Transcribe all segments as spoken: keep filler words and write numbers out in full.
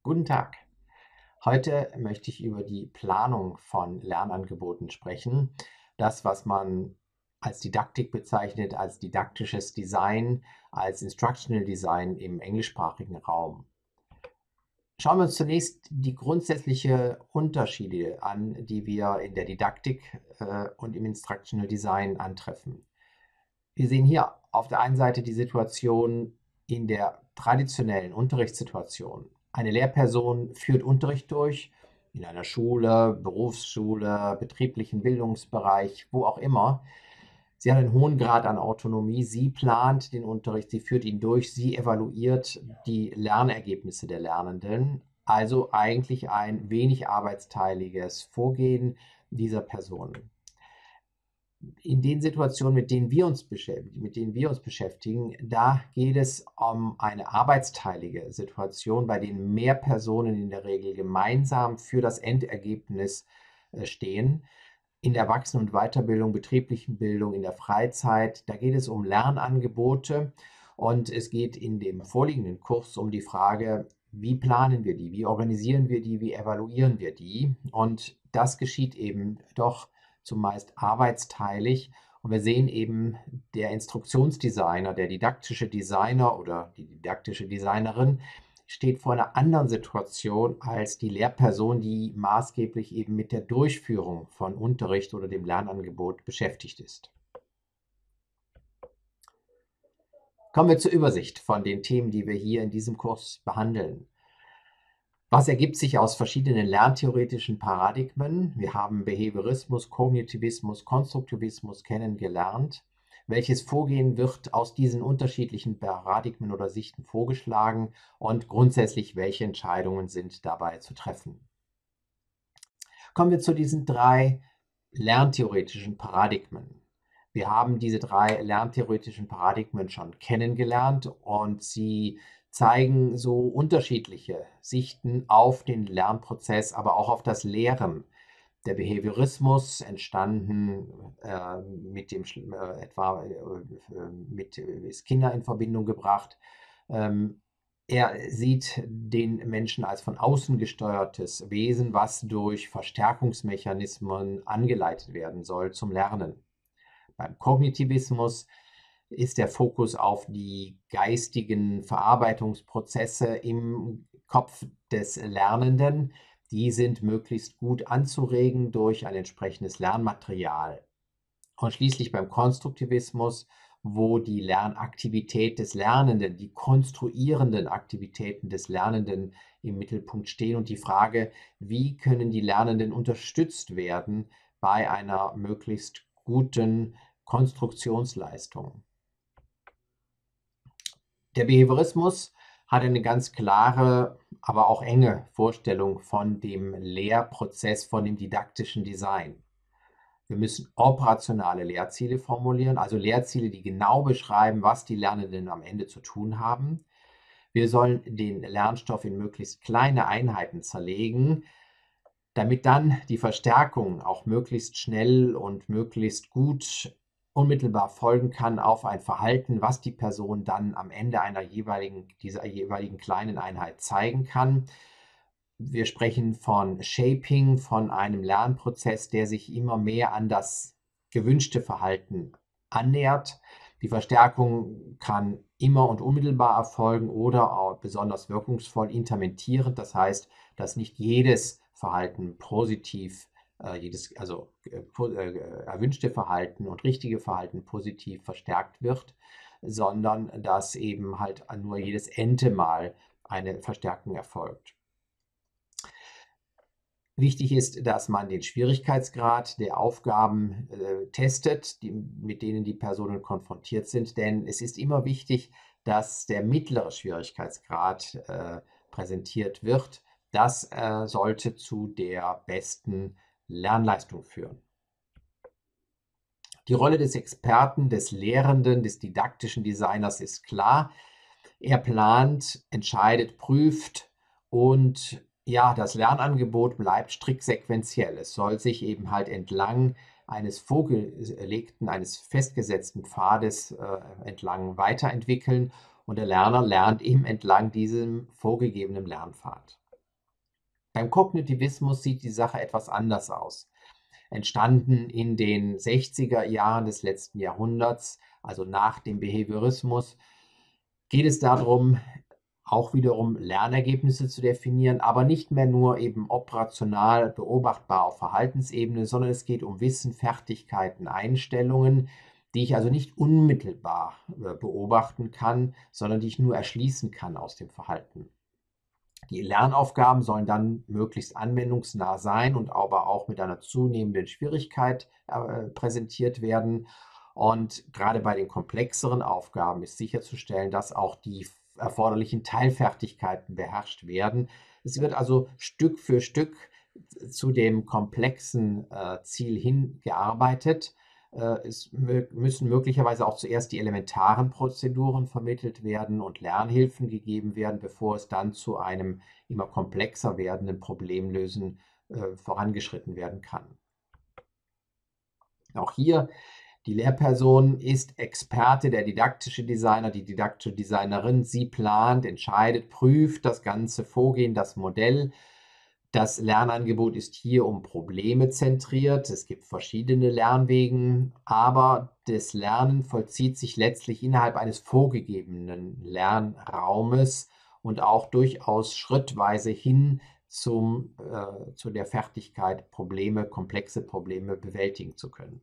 Guten Tag. Heute möchte ich über die Planung von Lernangeboten sprechen. Das, was man als Didaktik bezeichnet, als didaktisches Design, als Instructional Design im englischsprachigen Raum. Schauen wir uns zunächst die grundsätzlichen Unterschiede an, die wir in der Didaktik äh, und im Instructional Design antreffen. Wir sehen hier auf der einen Seite die Situation in der traditionellen Unterrichtssituation. Eine Lehrperson führt Unterricht durch in einer Schule, Berufsschule, betrieblichen Bildungsbereich, wo auch immer. Sie hat einen hohen Grad an Autonomie. Sie plant den Unterricht, sie führt ihn durch, sie evaluiert die Lernergebnisse der Lernenden. Also eigentlich ein wenig arbeitsteiliges Vorgehen dieser Person. In den Situationen, mit denen wir uns beschäftigen, mit denen wir uns beschäftigen, da geht es um eine arbeitsteilige Situation, bei denen mehr Personen in der Regel gemeinsam für das Endergebnis äh, stehen. In der Erwachsenen- und Weiterbildung, betrieblichen Bildung, in der Freizeit, da geht es um Lernangebote und es geht in dem vorliegenden Kurs um die Frage, wie planen wir die, wie organisieren wir die, wie evaluieren wir die, und das geschieht eben doch zumeist arbeitsteilig. Und wir sehen eben, der Instruktionsdesigner, der didaktische Designer oder die didaktische Designerin steht vor einer anderen Situation als die Lehrperson, die maßgeblich eben mit der Durchführung von Unterricht oder dem Lernangebot beschäftigt ist. Kommen wir zur Übersicht von den Themen, die wir hier in diesem Kurs behandeln. Was ergibt sich aus verschiedenen lerntheoretischen Paradigmen? Wir haben Behaviorismus, Kognitivismus, Konstruktivismus kennengelernt. Welches Vorgehen wird aus diesen unterschiedlichen Paradigmen oder Sichten vorgeschlagen und grundsätzlich welche Entscheidungen sind dabei zu treffen? Kommen wir zu diesen drei lerntheoretischen Paradigmen. Wir haben diese drei lerntheoretischen Paradigmen schon kennengelernt und sie zeigen so unterschiedliche Sichten auf den Lernprozess, aber auch auf das Lehren. Der Behaviorismus, entstanden äh, mit dem äh, etwa äh, mit äh, ist Kinder in Verbindung gebracht. Ähm, er sieht den Menschen als von außen gesteuertes Wesen, was durch Verstärkungsmechanismen angeleitet werden soll zum Lernen. Beim Kognitivismus ist der Fokus auf die geistigen Verarbeitungsprozesse im Kopf des Lernenden. Die sind möglichst gut anzuregen durch ein entsprechendes Lernmaterial. Und schließlich beim Konstruktivismus, wo die Lernaktivität des Lernenden, die konstruierenden Aktivitäten des Lernenden im Mittelpunkt stehen und die Frage, wie können die Lernenden unterstützt werden bei einer möglichst guten Konstruktionsleistung. Der Behaviorismus hat eine ganz klare, aber auch enge Vorstellung von dem Lehrprozess, von dem didaktischen Design. Wir müssen operationale Lehrziele formulieren, also Lehrziele, die genau beschreiben, was die Lernenden am Ende zu tun haben. Wir sollen den Lernstoff in möglichst kleine Einheiten zerlegen, damit dann die Verstärkung auch möglichst schnell und möglichst gut unmittelbar folgen kann auf ein Verhalten, was die Person dann am Ende einer jeweiligen, dieser jeweiligen kleinen Einheit zeigen kann. Wir sprechen von Shaping, von einem Lernprozess, der sich immer mehr an das gewünschte Verhalten annähert. Die Verstärkung kann immer und unmittelbar erfolgen oder auch besonders wirkungsvoll intermittierend. Das heißt, dass nicht jedes Verhalten positiv, äh, jedes, also äh, äh, erwünschte Verhalten und richtige Verhalten positiv verstärkt wird, sondern dass eben halt nur jedes n-te Mal eine Verstärkung erfolgt. Wichtig ist, dass man den Schwierigkeitsgrad der Aufgaben äh, testet, die, mit denen die Personen konfrontiert sind, denn es ist immer wichtig, dass der mittlere Schwierigkeitsgrad äh, präsentiert wird. Das äh, sollte zu der besten Lernleistung führen. Die Rolle des Experten, des Lehrenden, des didaktischen Designers ist klar. Er plant, entscheidet, prüft und ja, das Lernangebot bleibt strikt sequenziell. Es soll sich eben halt entlang eines vorgelegten, eines festgesetzten Pfades äh, entlang weiterentwickeln und der Lerner lernt eben entlang diesem vorgegebenen Lernpfad. Beim Kognitivismus sieht die Sache etwas anders aus. Entstanden in den sechziger Jahren des letzten Jahrhunderts, also nach dem Behaviorismus, geht es darum, auch wiederum Lernergebnisse zu definieren, aber nicht mehr nur eben operational beobachtbar auf Verhaltensebene, sondern es geht um Wissen, Fertigkeiten, Einstellungen, die ich also nicht unmittelbar äh, beobachten kann, sondern die ich nur erschließen kann aus dem Verhalten. Die Lernaufgaben sollen dann möglichst anwendungsnah sein und aber auch mit einer zunehmenden Schwierigkeit äh, präsentiert werden. Und gerade bei den komplexeren Aufgaben ist sicherzustellen, dass auch die erforderlichen Teilfertigkeiten beherrscht werden. Es wird also Stück für Stück zu dem komplexen äh, Ziel hingearbeitet. Äh, es mö müssen möglicherweise auch zuerst die elementaren Prozeduren vermittelt werden und Lernhilfen gegeben werden, bevor es dann zu einem immer komplexer werdenden Problemlösen äh, vorangeschritten werden kann. Auch hier, die Lehrperson ist Experte, der didaktische Designer, die didaktische Designerin. Sie plant, entscheidet, prüft das ganze Vorgehen, das Modell. Das Lernangebot ist hier um Probleme zentriert. Es gibt verschiedene Lernwege, aber das Lernen vollzieht sich letztlich innerhalb eines vorgegebenen Lernraumes und auch durchaus schrittweise hin zum, äh, zu der Fertigkeit, Probleme, komplexe Probleme bewältigen zu können.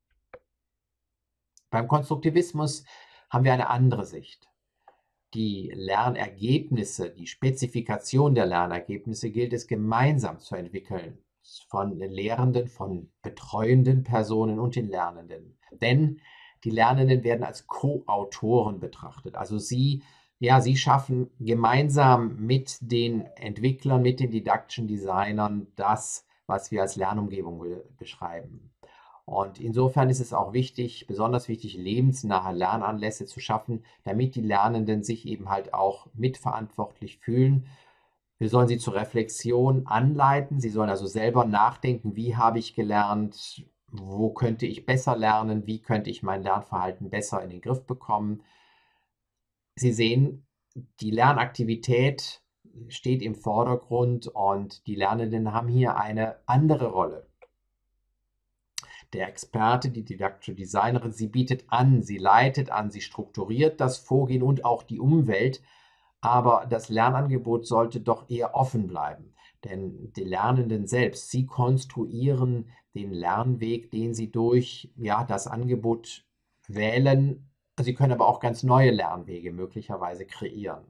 Beim Konstruktivismus haben wir eine andere Sicht. Die Lernergebnisse, die Spezifikation der Lernergebnisse gilt es gemeinsam zu entwickeln, von den Lehrenden, von betreuenden Personen und den Lernenden. Denn die Lernenden werden als Co-Autoren betrachtet. Also sie, ja, sie schaffen gemeinsam mit den Entwicklern, mit den didaktischen Designern das, was wir als Lernumgebung be- beschreiben. Und insofern ist es auch wichtig, besonders wichtig, lebensnahe Lernanlässe zu schaffen, damit die Lernenden sich eben halt auch mitverantwortlich fühlen. Wir sollen sie zur Reflexion anleiten. Sie sollen also selber nachdenken, wie habe ich gelernt, wo könnte ich besser lernen, wie könnte ich mein Lernverhalten besser in den Griff bekommen. Sie sehen, die Lernaktivität steht im Vordergrund und die Lernenden haben hier eine andere Rolle. Der Experte, die didaktische Designerin, sie bietet an, sie leitet an, sie strukturiert das Vorgehen und auch die Umwelt, aber das Lernangebot sollte doch eher offen bleiben. Denn die Lernenden selbst, sie konstruieren den Lernweg, den sie durch ja, das Angebot wählen. Sie können aber auch ganz neue Lernwege möglicherweise kreieren.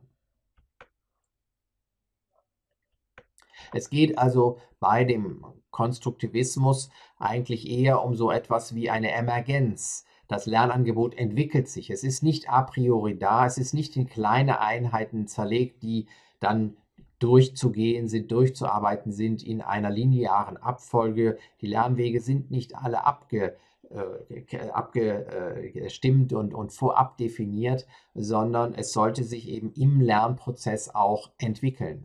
Es geht also bei dem Konstruktivismus eigentlich eher um so etwas wie eine Emergenz. Das Lernangebot entwickelt sich. Es ist nicht a priori da, es ist nicht in kleine Einheiten zerlegt, die dann durchzugehen sind, durchzuarbeiten sind in einer linearen Abfolge. Die Lernwege sind nicht alle abge, äh, abgestimmt und, und vorab definiert, sondern es sollte sich eben im Lernprozess auch entwickeln.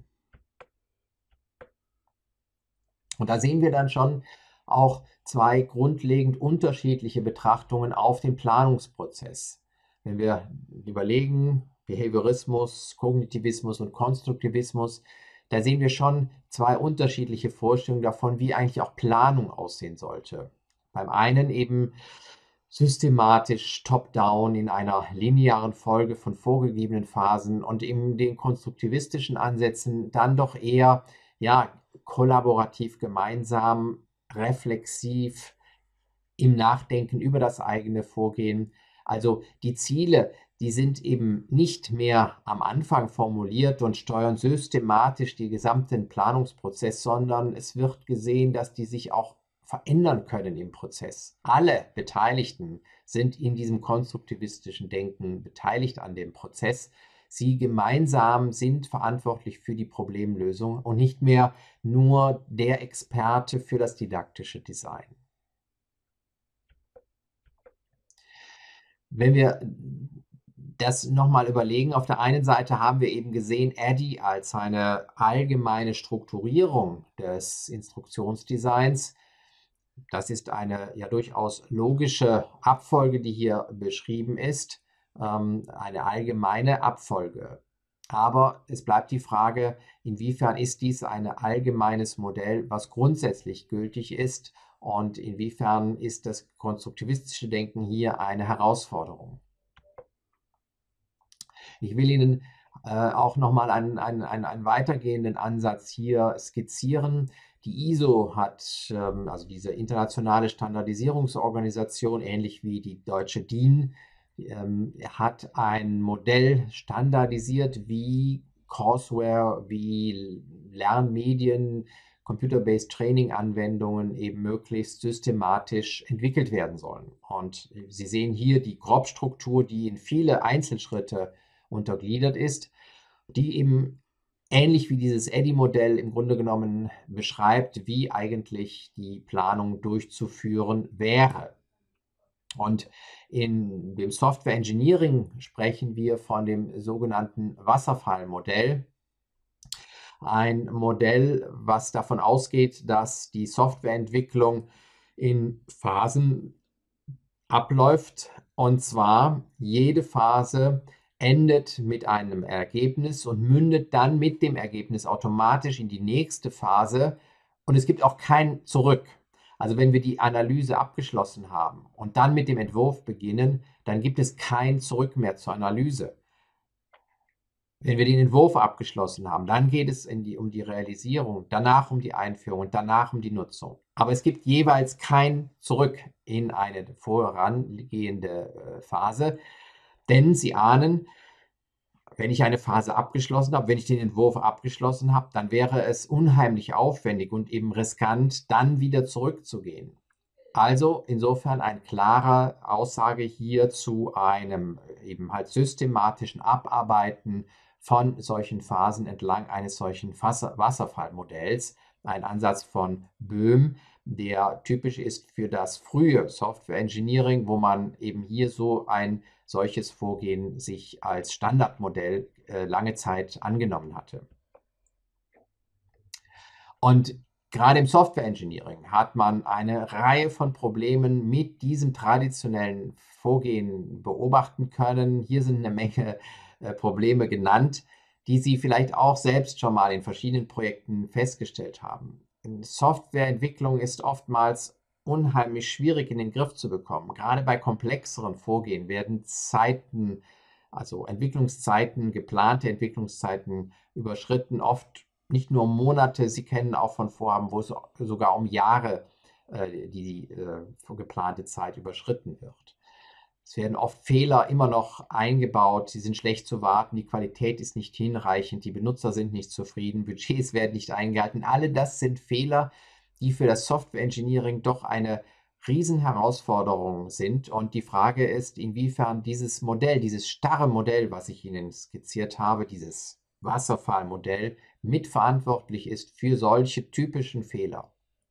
Und da sehen wir dann schon auch zwei grundlegend unterschiedliche Betrachtungen auf den Planungsprozess. Wenn wir überlegen, Behaviorismus, Kognitivismus und Konstruktivismus, da sehen wir schon zwei unterschiedliche Vorstellungen davon, wie eigentlich auch Planung aussehen sollte. Beim einen eben systematisch top-down in einer linearen Folge von vorgegebenen Phasen und in den konstruktivistischen Ansätzen dann doch eher ja, kollaborativ, gemeinsam, reflexiv im Nachdenken über das eigene Vorgehen. Also die Ziele, die sind eben nicht mehr am Anfang formuliert und steuern systematisch den gesamten Planungsprozess, sondern es wird gesehen, dass die sich auch verändern können im Prozess. Alle Beteiligten sind in diesem konstruktivistischen Denken beteiligt an dem Prozess. Sie gemeinsam sind verantwortlich für die Problemlösung und nicht mehr nur der Experte für das didaktische Design. Wenn wir das nochmal überlegen, auf der einen Seite haben wir eben gesehen, ADDIE als eine allgemeine Strukturierung des Instruktionsdesigns. Das ist eine ja durchaus logische Abfolge, die hier beschrieben ist, ähm, eine allgemeine Abfolge. Aber es bleibt die Frage, inwiefern ist dies ein allgemeines Modell, was grundsätzlich gültig ist, und inwiefern ist das konstruktivistische Denken hier eine Herausforderung. Ich will Ihnen äh, auch nochmal einen, einen, einen, einen weitergehenden Ansatz hier skizzieren. Die I S O hat, ähm, also diese internationale Standardisierungsorganisation, ähnlich wie die deutsche D I N, ähm, hat ein Modell standardisiert, wie Courseware, wie Lernmedien, Computer-Based Training-Anwendungen eben möglichst systematisch entwickelt werden sollen. Und Sie sehen hier die Grobstruktur, die in viele Einzelschritte untergliedert ist, die eben ähnlich wie dieses Eddy-Modell im Grunde genommen beschreibt, wie eigentlich die Planung durchzuführen wäre. Und in dem Software Engineering sprechen wir von dem sogenannten Wasserfallmodell. Ein Modell, was davon ausgeht, dass die Softwareentwicklung in Phasen abläuft, und zwar jede Phase endet mit einem Ergebnis und mündet dann mit dem Ergebnis automatisch in die nächste Phase, und es gibt auch kein Zurück. Also wenn wir die Analyse abgeschlossen haben und dann mit dem Entwurf beginnen, dann gibt es kein Zurück mehr zur Analyse. Wenn wir den Entwurf abgeschlossen haben, dann geht es in die, um die Realisierung, danach um die Einführung und danach um die Nutzung. Aber es gibt jeweils kein Zurück in eine vorangehende Phase, denn Sie ahnen, wenn ich eine Phase abgeschlossen habe, wenn ich den Entwurf abgeschlossen habe, dann wäre es unheimlich aufwendig und eben riskant, dann wieder zurückzugehen. Also insofern eine klare Aussage hier zu einem eben halt systematischen Abarbeiten von solchen Phasen entlang eines solchen Wasserfallmodells. Ein Ansatz von Böhm, der typisch ist für das frühe Software Engineering, wo man eben hier so ein solches Vorgehen sich als Standardmodell äh, lange Zeit angenommen hatte. Und gerade im Software Engineering hat man eine Reihe von Problemen mit diesem traditionellen Vorgehen beobachten können. Hier sind eine Menge äh, Probleme genannt, die Sie vielleicht auch selbst schon mal in verschiedenen Projekten festgestellt haben. Softwareentwicklung ist oftmals unheimlich schwierig in den Griff zu bekommen. Gerade bei komplexeren Vorgehen werden Zeiten, also Entwicklungszeiten, geplante Entwicklungszeiten überschritten, oft nicht nur um Monate, Sie kennen auch von Vorhaben, wo es sogar um Jahre äh, die äh, geplante Zeit überschritten wird. Es werden oft Fehler immer noch eingebaut, sie sind schlecht zu warten, die Qualität ist nicht hinreichend, die Benutzer sind nicht zufrieden, Budgets werden nicht eingehalten. Alle das sind Fehler, die für das Software Engineering doch eine Riesenherausforderung sind. Und die Frage ist, inwiefern dieses Modell, dieses starre Modell, was ich Ihnen skizziert habe, dieses Wasserfallmodell, mitverantwortlich ist für solche typischen Fehler.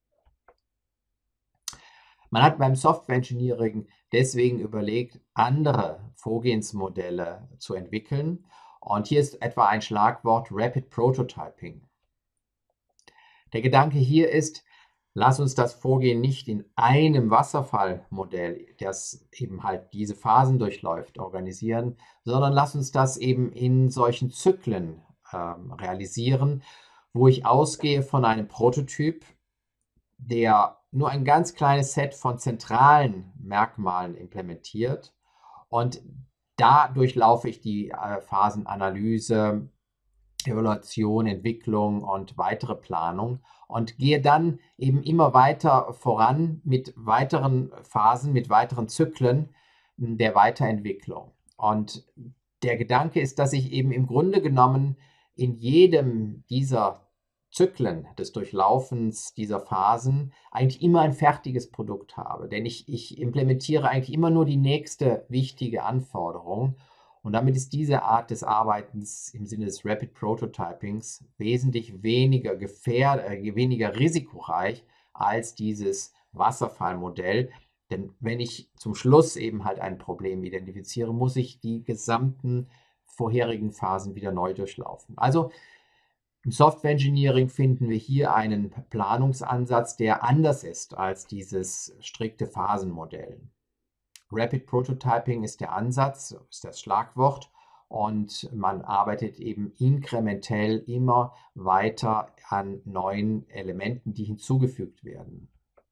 Man hat beim Software Engineering deswegen überlegt, andere Vorgehensmodelle zu entwickeln. Und hier ist etwa ein Schlagwort Rapid Prototyping. Der Gedanke hier ist, lass uns das Vorgehen nicht in einem Wasserfallmodell, das eben halt diese Phasen durchläuft, organisieren, sondern lass uns das eben in solchen Zyklen äh, realisieren, wo ich ausgehe von einem Prototyp, der nur ein ganz kleines Set von zentralen Merkmalen implementiert, und da durchlaufe ich die äh, Phasen Analyse, Evaluation, Entwicklung und weitere Planung und gehe dann eben immer weiter voran mit weiteren Phasen, mit weiteren Zyklen der Weiterentwicklung. Und der Gedanke ist, dass ich eben im Grunde genommen in jedem dieser Zyklen des Durchlaufens dieser Phasen eigentlich immer ein fertiges Produkt habe. Denn ich, ich implementiere eigentlich immer nur die nächste wichtige Anforderung. Und damit ist diese Art des Arbeitens im Sinne des Rapid Prototypings wesentlich weniger gefährd, äh, weniger risikoreich als dieses Wasserfallmodell. Denn wenn ich zum Schluss eben halt ein Problem identifiziere, muss ich die gesamten vorherigen Phasen wieder neu durchlaufen. Also im Software Engineering finden wir hier einen Planungsansatz, der anders ist als dieses strikte Phasenmodell. Rapid Prototyping ist der Ansatz, ist das Schlagwort, und man arbeitet eben inkrementell immer weiter an neuen Elementen, die hinzugefügt werden.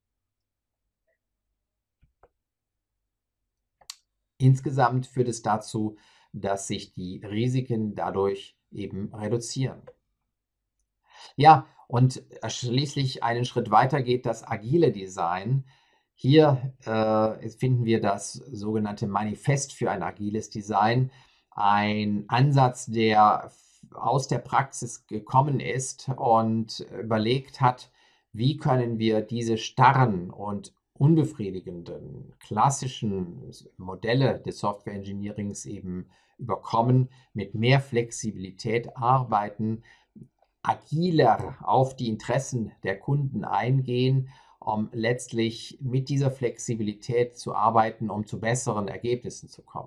Insgesamt führt es dazu, dass sich die Risiken dadurch eben reduzieren. Ja, und schließlich einen Schritt weiter geht das agile Design. Hier äh, finden wir das sogenannte Manifest für ein agiles Design, ein Ansatz, der aus der Praxis gekommen ist und überlegt hat, wie können wir diese starren und unbefriedigenden klassischen Modelle des Software Engineerings eben überkommen, mit mehr Flexibilität arbeiten, agiler auf die Interessen der Kunden eingehen, um letztlich mit dieser Flexibilität zu arbeiten, um zu besseren Ergebnissen zu kommen.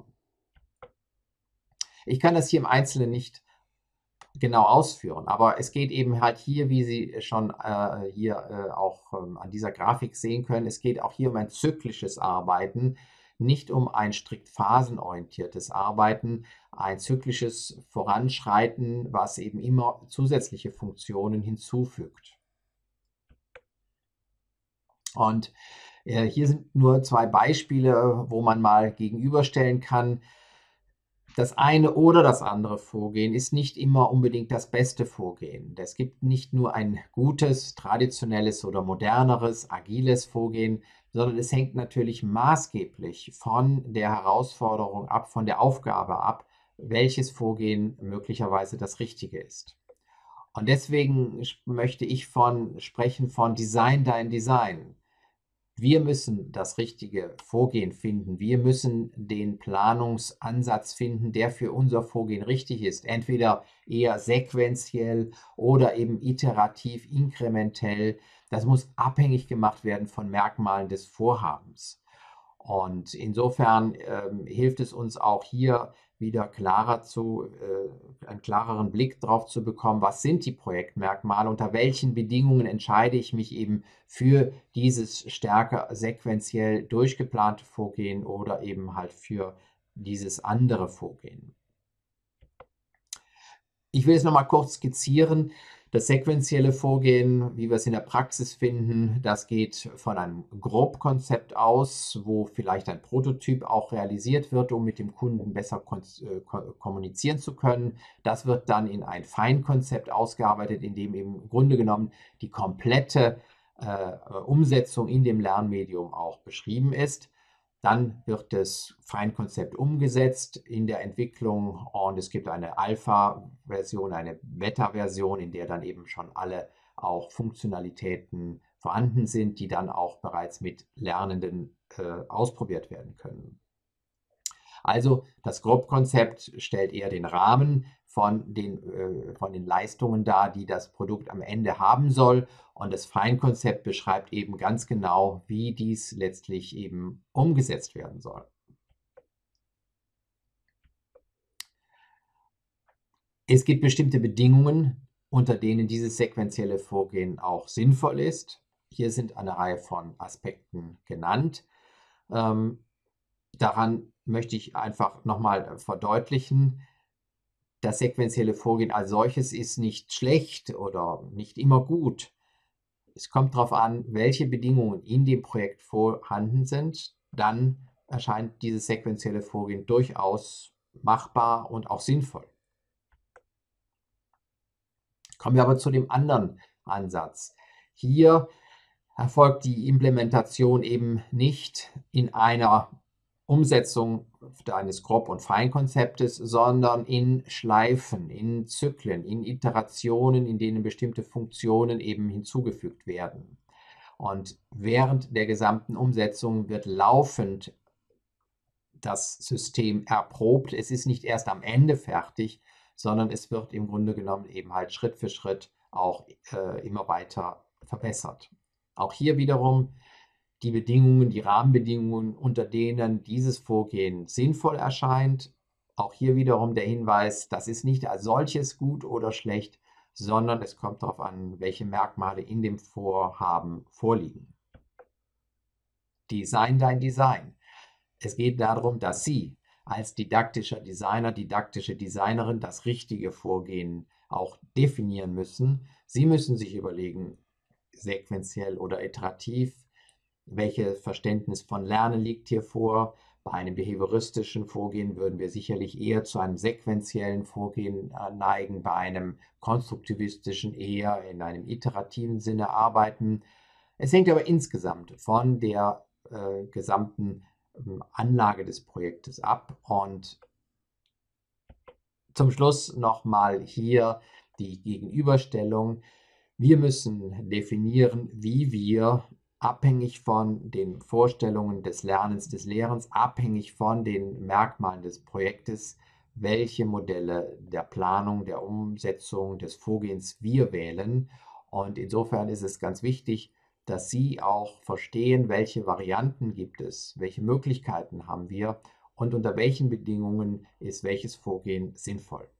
Ich kann das hier im Einzelnen nicht genau ausführen, aber es geht eben halt hier, wie Sie schon äh, hier äh, auch ähm, an dieser Grafik sehen können, es geht auch hier um ein zyklisches Arbeiten, nicht um ein strikt phasenorientiertes Arbeiten, ein zyklisches Voranschreiten, was eben immer zusätzliche Funktionen hinzufügt. Und äh, hier sind nur zwei Beispiele, wo man mal gegenüberstellen kann. Das eine oder das andere Vorgehen ist nicht immer unbedingt das beste Vorgehen. Es gibt nicht nur ein gutes, traditionelles oder moderneres, agiles Vorgehen, sondern es hängt natürlich maßgeblich von der Herausforderung ab, von der Aufgabe ab, welches Vorgehen möglicherweise das Richtige ist. Und deswegen möchte ich von sprechen von Design dein Design. Wir müssen das richtige Vorgehen finden. Wir müssen den Planungsansatz finden, der für unser Vorgehen richtig ist. Entweder eher sequenziell oder eben iterativ, inkrementell. Das muss abhängig gemacht werden von Merkmalen des Vorhabens. Und insofern ähm, hilft es uns auch hier wieder klarer zu, äh, einen klareren Blick drauf zu bekommen, was sind die Projektmerkmale, unter welchen Bedingungen entscheide ich mich eben für dieses stärker sequenziell durchgeplante Vorgehen oder eben halt für dieses andere Vorgehen. Ich will es nochmal kurz skizzieren. Das sequenzielle Vorgehen, wie wir es in der Praxis finden, das geht von einem Grobkonzept aus, wo vielleicht ein Prototyp auch realisiert wird, um mit dem Kunden besser kommunizieren zu können. Das wird dann in ein Feinkonzept ausgearbeitet, in dem eben im Grunde genommen die komplette äh, Umsetzung in dem Lernmedium auch beschrieben ist. Dann wird das Feinkonzept umgesetzt in der Entwicklung und es gibt eine Alpha-Version, eine Beta-Version, in der dann eben schon alle auch Funktionalitäten vorhanden sind, die dann auch bereits mit Lernenden äh, ausprobiert werden können. Also das Grobkonzept stellt eher den Rahmen von den, äh, von den Leistungen dar, die das Produkt am Ende haben soll. Und das Feinkonzept beschreibt eben ganz genau, wie dies letztlich eben umgesetzt werden soll. Es gibt bestimmte Bedingungen, unter denen dieses sequentielle Vorgehen auch sinnvoll ist. Hier sind eine Reihe von Aspekten genannt. Ähm, daran möchte ich einfach nochmal verdeutlichen, das sequentielle Vorgehen als solches ist nicht schlecht oder nicht immer gut. Es kommt darauf an, welche Bedingungen in dem Projekt vorhanden sind. Dann erscheint dieses sequentielle Vorgehen durchaus machbar und auch sinnvoll. Kommen wir aber zu dem anderen Ansatz. Hier erfolgt die Implementation eben nicht in einer Umsetzung eines Grob- und Feinkonzeptes, sondern in Schleifen, in Zyklen, in Iterationen, in denen bestimmte Funktionen eben hinzugefügt werden. Und während der gesamten Umsetzung wird laufend das System erprobt. Es ist nicht erst am Ende fertig, sondern es wird im Grunde genommen eben halt Schritt für Schritt auch äh, immer weiter verbessert. Auch hier wiederum die Bedingungen, die Rahmenbedingungen, unter denen dieses Vorgehen sinnvoll erscheint. Auch hier wiederum der Hinweis, das ist nicht als solches gut oder schlecht, sondern es kommt darauf an, welche Merkmale in dem Vorhaben vorliegen. Design dein Design. Es geht darum, dass Sie als didaktischer Designer, didaktische Designerin das richtige Vorgehen auch definieren müssen. Sie müssen sich überlegen, sequenziell oder iterativ, welches Verständnis von Lernen liegt hier vor. Bei einem behavioristischen Vorgehen würden wir sicherlich eher zu einem sequenziellen Vorgehen neigen, bei einem konstruktivistischen eher in einem iterativen Sinne arbeiten. Es hängt aber insgesamt von der äh, gesamten äh, Anlage des Projektes ab. Und zum Schluss nochmal hier die Gegenüberstellung. Wir müssen definieren, wie wir abhängig von den Vorstellungen des Lernens, des Lehrens, abhängig von den Merkmalen des Projektes, welche Modelle der Planung, der Umsetzung, des Vorgehens wir wählen. Und insofern ist es ganz wichtig, dass Sie auch verstehen, welche Varianten gibt es, welche Möglichkeiten haben wir und unter welchen Bedingungen ist welches Vorgehen sinnvoll.